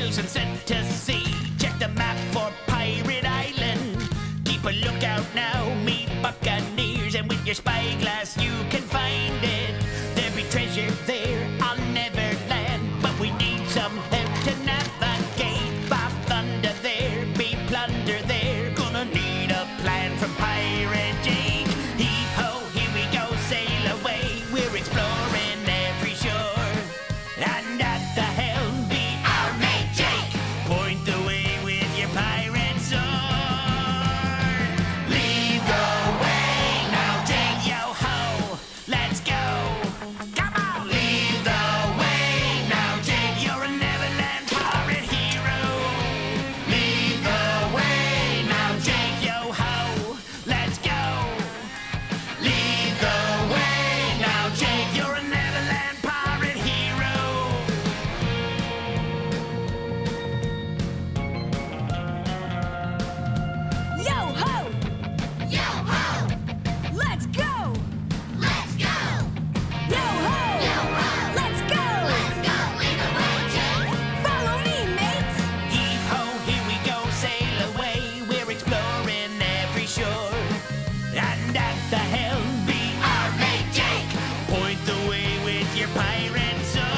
sails and set to sea. Check the map for Pirate Island. Keep a lookout now, me buccaneers, and with your spyglass you can find it. There'll be treasure there on Neverland, but we need some help to navigate. By thunder, there be plunder there. Gonna need a plan from Pirate Jake. Heave ho, here we go, sail away. We're exploring every shore, and at the helm be our mate Jake. Point the way with your pirate sword. Lead the way now, Jake, yo ho, let's go. Come on, lead the way now, Jake. You're a Neverland pirate hero. Lead the way now, Jake, yo ho, let's go. Lead the way now, Jake. You're a Neverland pirate hero. Yo ho! Yo ho! Let's go! Let's go! Yo ho! Yo ho! Let's go! Let's go! Lead the way, Jake! Follow me, mates! Heave ho, here we go, sail away. We're exploring every shore, and at the helm be our mate Jake. Point the way with your pirate sword.